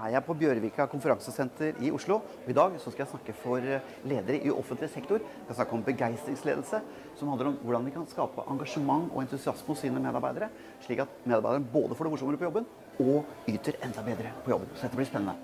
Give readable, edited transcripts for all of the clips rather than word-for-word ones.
er jeg på Bjørvika konferansesenter i Oslo. I dag så skal jeg snakke for ledere i offentlig sektor. Jeg skal snakke om begeistringsledelse, som handler om hvordan vi kan skape engasjement og entusiasme hos sine medarbeidere, slik at medarbeideren både får det morsommere på jobben og yter enda bedre på jobben. Så dette blir spennende.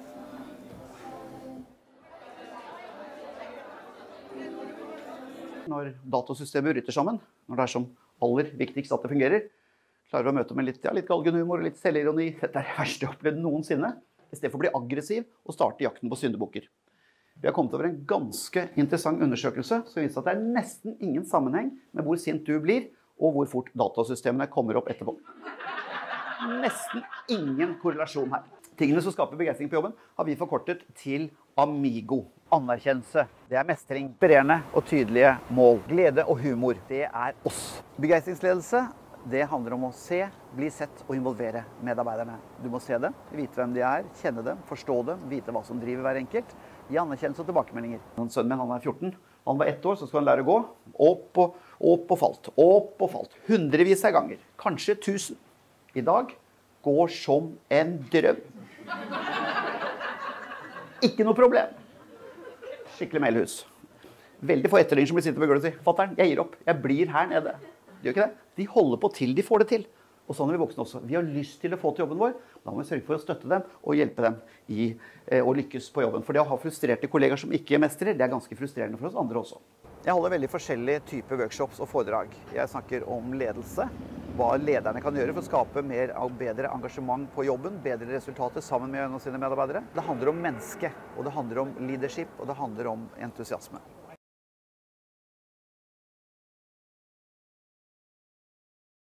Når datasystemet bryter sammen, når det er som aller viktigst at det fungerer, klarer vi å møte med litt galgenhumor og litt selvironi. Dette er det verste jeg har opplevd noensinne. I stedet for å bli aggressiv og starte jakten på syndebukker. Vi har kommet over en ganske interessant undersøkelse som viser at det er nesten ingen sammenheng med hvor sint du blir og hvor fort datasystemene kommer opp etterpå. Nesten ingen korrelasjon her. Tingene som skaper begeistring på jobben har vi forkortet til AMIGO. Anerkjennelse, det er mestring, inspirerende og tydelige mål. Glede og humor, det er oss. Begeistringsledelse, det handler om å se, bli sett og involvere medarbeiderne. Du må se dem, vite hvem de er, kjenne dem, forstå dem, vite hva som driver hver enkelt. Gi anerkjennelse og tilbakemeldinger. Sønnen min, han er 14. Han var 1 år, så skulle han lære å gå. Opp og falt. Hundrevis av ganger. Kanskje 1000. I dag går som en drøm. Ikke noe problem. Skikkelig melhus. Veldig få etterligninger som blir sittende på gulvet og sier, «Fatteren, jeg gir opp. Jeg blir her nede.» De gjør ikke det. De holder på til de får det til. Og sånn er vi voksne også. Vi har lyst til å få til jobben vår. Da må vi sørge for å støtte dem og hjelpe dem i å lykkes på jobben. For det å ha frustrerte kollegaer som ikke mestrer, det er ganske frustrerende for oss andre også. Jeg holder veldig forskjellige typer workshops og foredrag. Jeg snakker om ledelse, hva lederne kan gjøre for å skape mer og bedre engasjement på jobben, bedre resultater sammen med sine medarbeidere. Det handler om menneske, og det handler om leadership, og det handler om entusiasme.